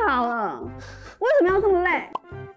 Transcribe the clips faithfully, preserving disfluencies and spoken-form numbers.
好了，为什么要这么累？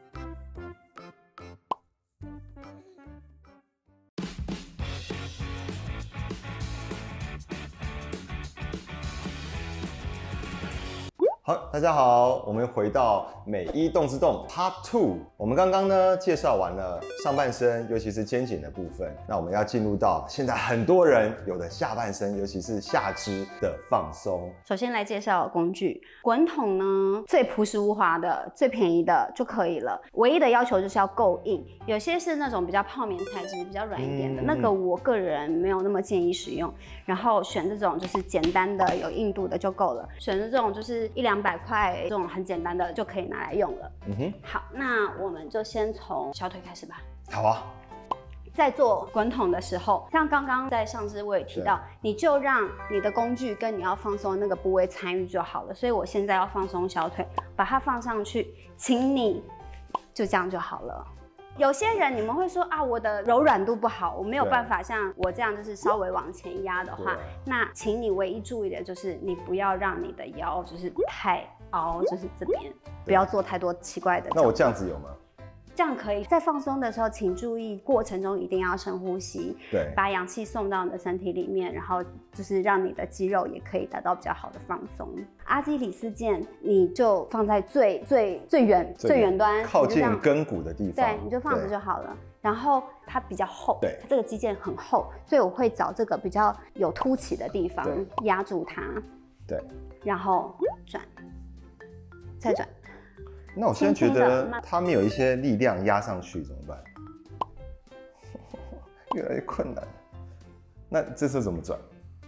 好，大家好，我们回到美一动之动 Part Two。我们刚刚呢介绍完了上半身，尤其是肩颈的部分。那我们要进入到现在很多人有的下半身，尤其是下肢的放松。 首先来介绍工具，滚筒呢最朴实无华的、最便宜的就可以了。唯一的要求就是要够硬，有些是那种比较泡棉材质、比较软一点的，嗯、那个我个人没有那么建议使用。然后选这种就是简单的、有硬度的就够了。选这种就是一两百块这种很简单的就可以拿来用了。嗯哼，好，那我们就先从小腿开始吧。 好啊。 在做滚筒的时候，像刚刚在上肢我也提到，你就让你的工具跟你要放松的那个部位参与就好了。所以我现在要放松小腿，把它放上去，请你就这样就好了。有些人你们会说啊，我的柔软度不好，我没有办法像我这样就是稍微往前压的话，那请你唯一注意的就是你不要让你的腰就是太凹，就是这边不要做太多奇怪的。 那我这样子有吗？ 这样可以。在放松的时候，请注意过程中一定要深呼吸， 对， 把氧气送到你的身体里面，然后就是让你的肌肉也可以达到比较好的放松。阿基里斯腱你就放在最最最远最远端， 靠近跟骨的地方， 对，你就放着就好了。然后它比较厚， 对， 这个肌腱很厚，所以我会找这个比较有凸起的地方压住它，对，然后转，再转。 那我现在觉得它没有一些力量压上去怎么办？越来越困难。那这次怎么转？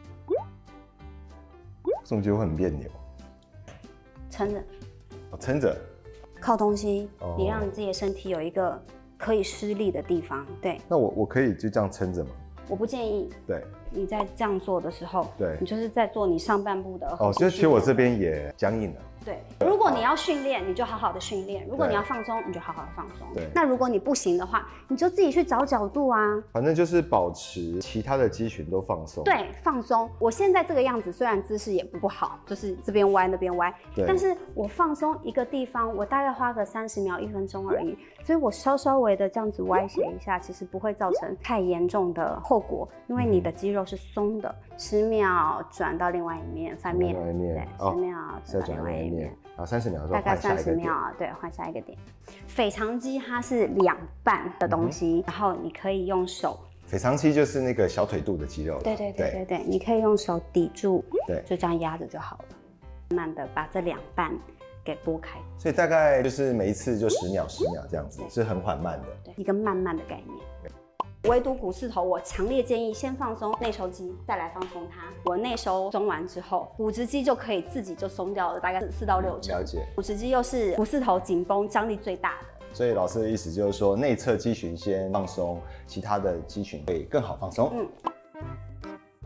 我总觉得我很别扭。 撑着。 哦，撑着。 靠东西，哦、你让你自己的身体有一个可以施力的地方。对。 那我我可以就这样撑着吗？ 我不建议。 对。 你在这样做的时候，对，你就是在做你上半部的。 哦，所以其实我这边也僵硬了。 对，如果你要训练，你就好好的训练；如果你要放松，你就好好的放松。对，那如果你不行的话，你就自己去找角度啊。 反正就是保持其他的肌群都放松。 对，放松。我现在这个样子虽然姿势也不好，就是这边歪那边歪，但是我放松一个地方，我大概花个三十秒、一分钟而已，所以我稍稍微的这样子歪斜一下，其实不会造成太严重的后果，因为你的肌肉是松的。十秒转到另外一面，翻面， 另外一面， 对，十秒再转另外一面，然后三十秒之后大概三十秒，对，换下一个点。腓肠肌它是两半的东西，嗯、然后你可以用手。 腓肠肌就是那个小腿肚的肌肉。 对对对对对，你可以用手抵住， 对， 就这样压着就好了。慢慢的把这两半给拨开。 所以大概就是每一次就十秒、十秒这样子，是很缓慢的。 对，一个慢慢的概念。围堵股四头，我强烈建议先放松内收肌，再来放松它。我内收松完之后，股直肌就可以自己就松掉了，大概四到六成。 了解。 股直肌又是股四头紧绷张力最大的。 所以老师的意思就是说，内侧肌群先放松，其他的肌群会更好放松。 嗯。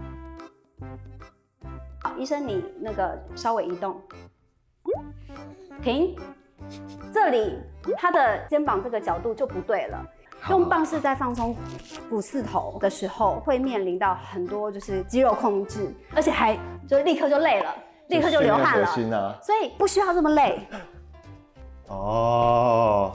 好，医生你那个稍微移动，停。这里他的肩膀这个角度就不对了。用棒式在放松股四头的时候，会面临到很多就是肌肉控制，而且还就立刻就累了，立刻就流汗了，啊、所以不需要这么累。 哦，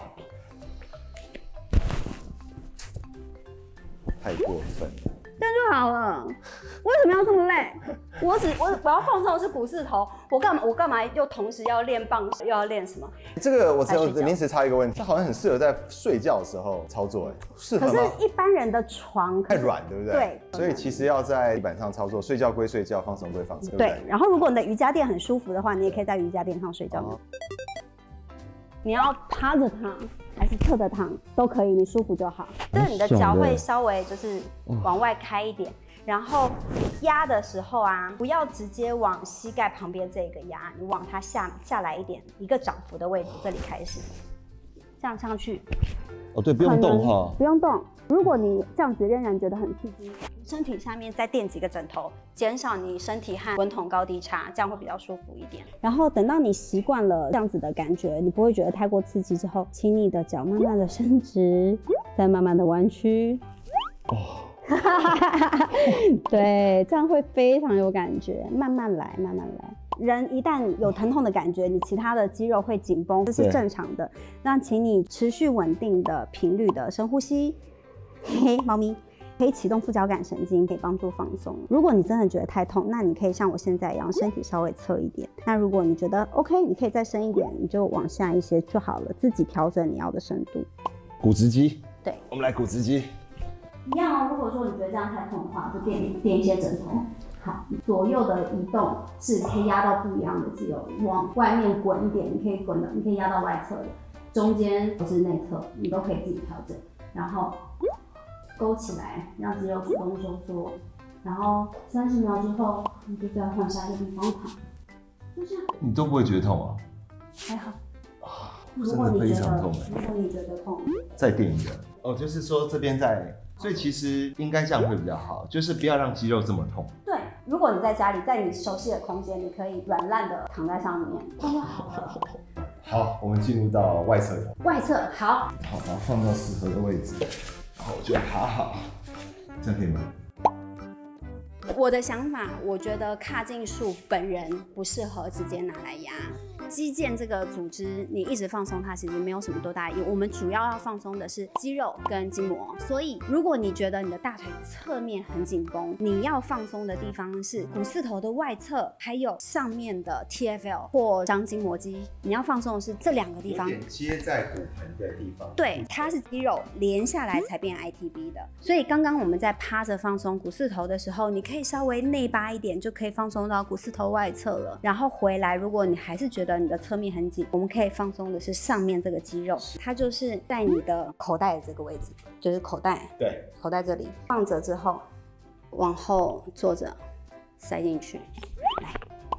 太过分了。 这样就好了，为什么要这么累？我只我我要放松的是股四头，我干嘛我干嘛又同时要练棒式，又要练什么？ 这个我只有临时插一个问题，它好像很适合在睡觉的时候操作，哎，适合吗？ 可是一般人的床太软，对不对？ 对， 所以其实要在地板上操作，睡觉归睡觉，放松归放松。 对，然后如果你的瑜伽垫很舒服的话，你也可以在瑜伽垫上睡觉。哦、你要趴着躺还是侧着躺都可以，你舒服就好。就是你的脚会稍微就是往外开一点，然后压的时候啊，不要直接往膝盖旁边这个压，你往它下下来一点，一个掌幅的位置，这里开始，这样上去。 哦，对，不用动哈， 不用动。如果你这样子仍然觉得很刺激，身体下面再垫几个枕头，减少你身体和滚筒高低差，这样会比较舒服一点。然后等到你习惯了这样子的感觉，你不会觉得太过刺激之后，请你的脚慢慢的伸直，再慢慢的弯曲。哦。对，这样会非常有感觉。慢慢来，慢慢来。 人一旦有疼痛的感觉，你其他的肌肉会紧绷，这是正常的。那请你持续稳定的频率的深呼吸。嘿嘿，猫咪。可以启动副交感神经，可以帮助放松。如果你真的觉得太痛，那你可以像我现在一样，身体稍微侧一点。那如果你觉得 OK， 你可以再深一点，你就往下一些就好了，自己调整你要的深度。 股直肌， 对， 我们来股直肌。 一样哦。如果说你觉得这样太痛的话，就垫垫一些枕头。好，左右的移动是可以压到不一样的肌肉，往外面滚一点，你可以滚的，你可以压到外侧的，中间或是内侧，你都可以自己调整。然后勾起来，让肌肉主动收缩，然后三十秒之后，你就再换下一个地方躺，就这样。 你都不会觉得痛啊？ 还好。 啊， 如果你觉得， 痛如果你觉得痛， 再垫一个。哦，就是说这边在，所以其实应该这样会比较好，就是不要让肌肉这么痛。 对，如果你在家里，在你熟悉的空间，你可以软烂的躺在上面，这就好了。 好，我们进入到外侧。 外侧好。 好，把它放到适合的位置。好，我觉得还好，这样可以吗？ 我的想法，我觉得髂胫束本人不适合直接拿来压。肌腱这个组织，你一直放松它，其实没有什么多大意义。我们主要要放松的是肌肉跟筋膜。所以，如果你觉得你的大腿侧面很紧绷，你要放松的地方是股四头的外侧，还有上面的 T F L 或张筋膜肌。你要放松的是这两个地方， 有点接在骨盆的地方。 对，它是肌肉连下来才变 I T B 的。所以刚刚我们在趴着放松股四头的时候，你可以稍微内八一点，就可以放松到股四头外侧了。然后回来，如果你还是觉得你的侧面很紧，我们可以放松的是上面这个肌肉，它就是在你的口袋的这个位置，就是口袋， 对， 口袋这里放着之后，往后坐着，塞进去，来，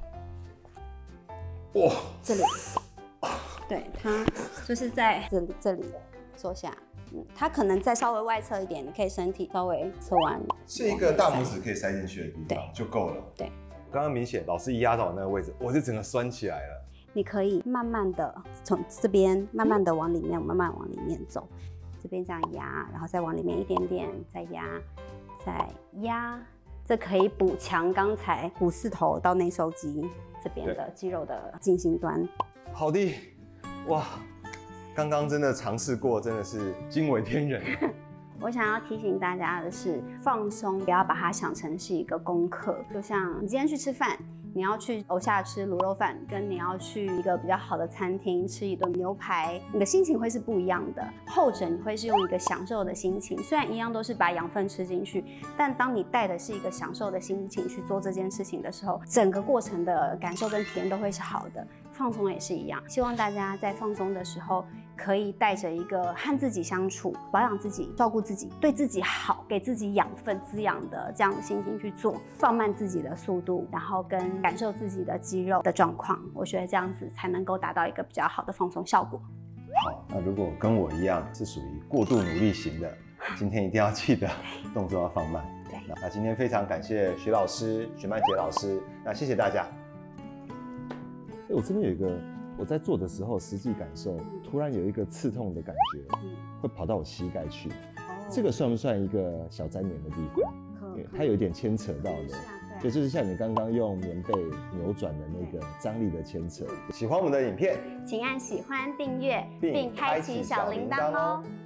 哇，这里，对，它就是在这里这里坐下。嗯，它可能再稍微外侧一点，你可以身体稍微侧弯， 是一个大拇指可以塞进去的地方就够了。 对， 刚刚明显老师一压到我那个位置，我就整个酸起来了。 你可以慢慢的从这边慢慢的往里面，慢慢往里面走，这边这样压，然后再往里面一点点，再压，再压，这可以补强刚才股四头到内收肌这边的肌肉的近心端。 好的，哇！刚刚真的尝试过，真的是惊为天人。 我想要提醒大家的是，放松不要把它想成是一个功课。就像你今天去吃饭，你要去楼下吃卤肉饭，跟你要去一个比较好的餐厅吃一顿牛排，你的心情会是不一样的。后者你会是用一个享受的心情，虽然一样都是把养分吃进去，但当你带的是一个享受的心情去做这件事情的时候，整个过程的感受跟体验都会是好的。放松也是一样，希望大家在放松的时候，可以带着一个和自己相处、保养自己、照顾自己、对自己好、给自己养分滋养的这样的心情去做，放慢自己的速度，然后跟感受自己的肌肉的状况，我觉得这样子才能够达到一个比较好的放松效果。 好，那如果跟我一样是属于过度努力型的，今天一定要记得动作要放慢。 对， 那今天非常感谢徐老师、徐曼杰老师，那谢谢大家。我这边有一个，我在做的时候实际感受，突然有一个刺痛的感觉，会跑到我膝盖去。这个算不算一个小沾黏的地方？因为它有一点牵扯到的，对，就是像你刚刚用棉被扭转的那个张力的牵扯。喜欢我们的影片， 请按喜欢、订阅并开启小铃铛哦。